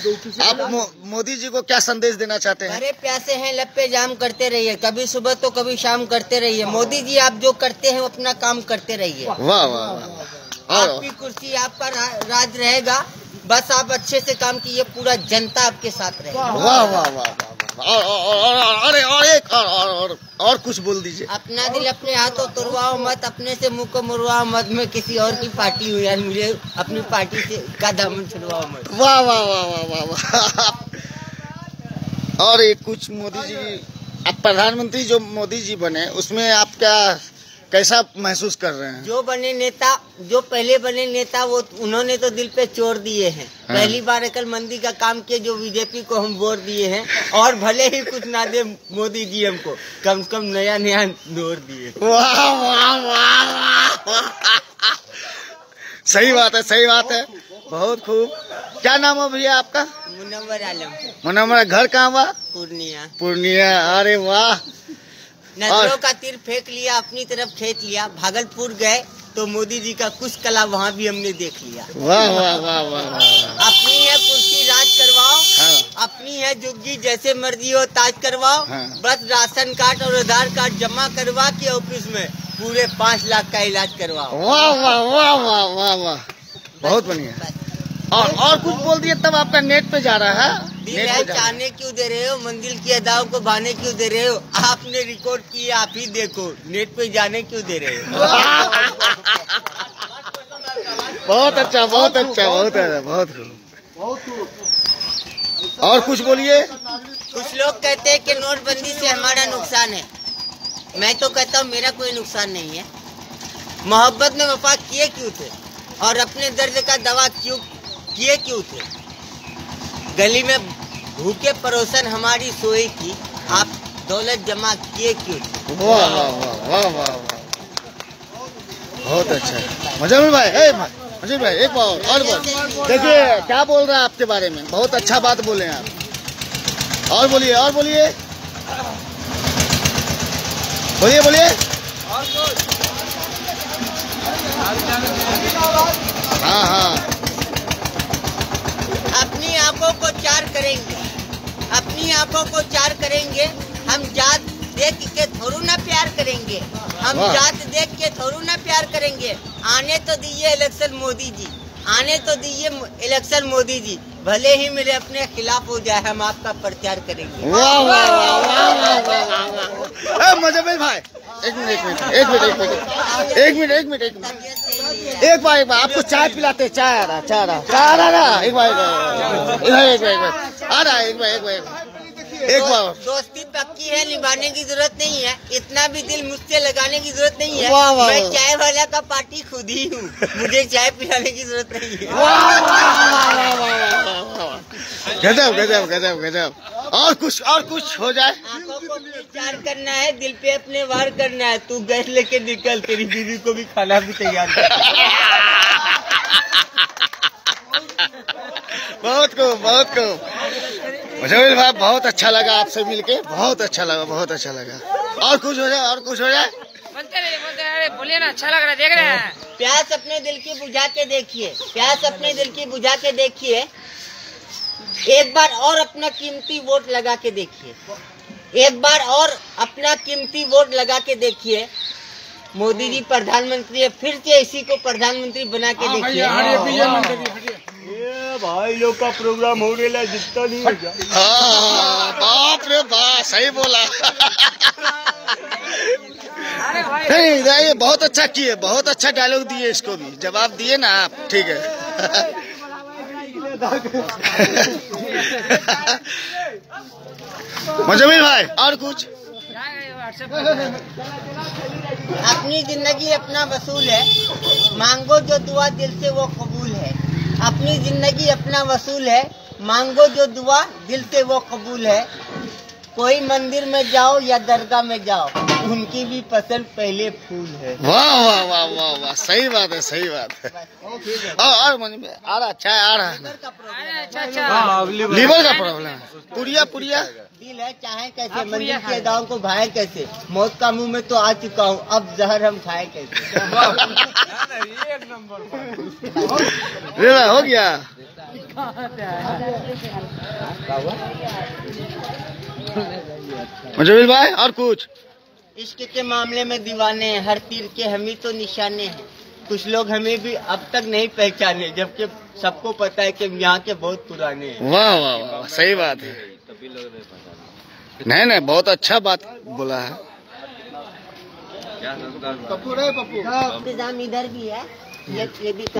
आप मोदी जी को क्या संदेश देना चाहते हैं? अरे प्यासे हैं, लब पे जाम करते रहिए, कभी सुबह तो कभी शाम करते रहिए। मोदी जी आप जो करते हैं अपना काम करते रहिए। वाह वाह वाह। आपकी कुर्सी आपका राज रहेगा, बस आप अच्छे से काम कीजिए, पूरा जनता आपके साथ रहेगा। वाह वाह वाह। और कुछ बोल दीजिए। अपना दिल अपने हाथों तुड़वाओ मत, अपने से मुंह को मुड़वाओ मत। मैं किसी और की पार्टी हूँ यार, मुझे अपनी पार्टी से का दामन छुड़वाओ मत। वाह वाह वाह वाह वाह। और एक कुछ मोदी जी, अब प्रधानमंत्री जो मोदी जी बने उसमें आप क्या कैसा महसूस कर रहे हैं? जो बने नेता, जो पहले बने नेता, वो उन्होंने तो दिल पे चोर दिए हैं। हाँ। पहली बार अकलमंदी का काम किए, जो बीजेपी को हम वोट दिए हैं। और भले ही कुछ ना दे मोदी जी हमको, कम से कम नया नया वोट दिए। वाह वाह वाह। सही बात है, सही बात है, बहुत खूब। क्या नाम है भैया आपका? मुनव्वर आलम। मुनव्वर, घर कहाँ हुआ? पूर्णिया। पूर्णिया, अरे वाह। नजरों का तीर फेंक लिया, अपनी तरफ खींच लिया। भागलपुर गए तो मोदी जी का कुछ कला वहाँ भी हमने देख लिया। वाह वाह वाह वाह। अपनी है कुर्सी राज करवाओ। हाँ। अपनी है जुग्गी, जैसे मर्जी हो ताज करवाओ। हाँ। बस राशन कार्ड और आधार कार्ड जमा करवा के ऑफिस में पूरे 5 लाख का इलाज करवाओ। वाह वाह वाह वाह वाह वाह, बहुत बढ़िया। और कुछ बोल दिए तब आपका नेट पे जा रहा है। दिल है चाहने क्यों दे रहे हो, मंजिल की अदाओं को भाने क्यों दे रहे हो। आपने रिकॉर्ड किए, आप ही देखो, नेट पे जाने क्यों दे रहे हो। बहुत अच्छा, बहुत अच्छा, बहुत अच्छा, बहुत खूब। और कुछ बोलिए। कुछ लोग कहते हैं कि नोटबंदी से हमारा नुकसान है। मैं तो कहता हूँ मेरा कोई नुकसान नहीं है। मोहब्बत में वफा किए क्यों थे, और अपने दर्द का दवा किए क्यों थे। गली में भूखे पड़ोसन हमारी सोई थी, आप दौलत जमा किए क्यों थे। वाह वाह वाह वाह वाह, बहुत अच्छा। मुजम्मिल भाई, मुजम्मिल भाई एक बार और देखिए क्या बोल रहा है आपके बारे में, बहुत अच्छा बात बोले आप। और बोलिए, और बोलिए, बोलिए बोलिए। हाँ हाँ। अपनी आंखों को चार करेंगे, अपनी आंखों को चार करेंगे। हम जात देख के थोड़ू ना प्यार करेंगे, हम जात देख के थोड़ू ना प्यार करेंगे। आने तो दीजिए इलेक्शन मोदी जी, आने तो दीजिए इलेक्शन मोदी जी। भले ही मेरे अपने खिलाफ हो जाए, हम आपका प्रचार करेंगे। वाह वाह वाह वाह वाह। मुजम्मिल भाई एक मिनट, एक बार आपको चाय पिलाते, चाय आ रहा, एक बार एक बार। दोस्ती पक्की है, निभाने की जरूरत नहीं है, इतना भी दिल मुझसे लगाने की जरूरत नहीं है। वाह वाह, मैं चाय वाला का पार्टी खुद ही हूँ, मुझे चाय पिलाने की जरूरत नहीं है। गजब गजब गजब गजब। और कुछ हो जाए। आंखों को विचार करना है, दिल पे अपने वार करना है। तू गैस लेके निकल, तेरी बीवी को भी खाना भी तैयार कर। बहुत को मुजम्मिल भाई, बहुत अच्छा लगा आपसे मिलके, बहुत अच्छा लगा, बहुत अच्छा लगा। और कुछ हो जाए, बोलते रहे, बोलिए ना, अच्छा लग रहा है, देख रहे हैं। प्यास अपने दिल की बुझा के देखिए, प्यास अपने दिल की बुझा के देखिए। एक बार और अपना कीमती वोट लगा के देखिए, एक बार और अपना कीमती वोट लगा के देखिए। मोदी जी प्रधानमंत्री है, फिर से इसी को प्रधानमंत्री बना के देखिए। भाई लोग का प्रोग्राम हो रहा है, जितना नहीं होगा। बाप रे बाप, सही बोला। नहीं, ये बहुत अच्छा किए, बहुत अच्छा डायलॉग दिए, इसको भी जवाब दिए ना आप, ठीक है। मुजम्मिल भाई और कुछ? अपनी जिंदगी अपना वसूल है, मांगो जो दुआ दिल से वो कबूल है। अपनी जिंदगी अपना वसूल है, मांगो जो दुआ दिल से वो कबूल है। कोई मंदिर में जाओ या दरगाह में जाओ, उनकी भी पसंद पहले फूल है। वाह वाह वाह वाह वाह, सही बात है, सही बात है। और आ रहा, चाय आ रहा है ना। लीवर का प्रॉब्लम है, पुड़िया दिल है चाहे कैसे, मंदिर की अदाओं को भाए कैसे। मौत का मुंह में तो आ चुका हूँ, अब जहर हम खाए कैसे। हो गया। मुजमिल भाई और कुछ? इश्क के मामले में दीवाने हैं, हर तीर के हम ही तो निशाने हैं। कुछ लोग हमें भी अब तक नहीं पहचाने, जबकि सबको पता है कि हम यहाँ के बहुत पुराने हैं। वाह वाह वाह, सही बात है। नहीं बहुत अच्छा बात बोला है। इंतजाम इधर भी है, ये भी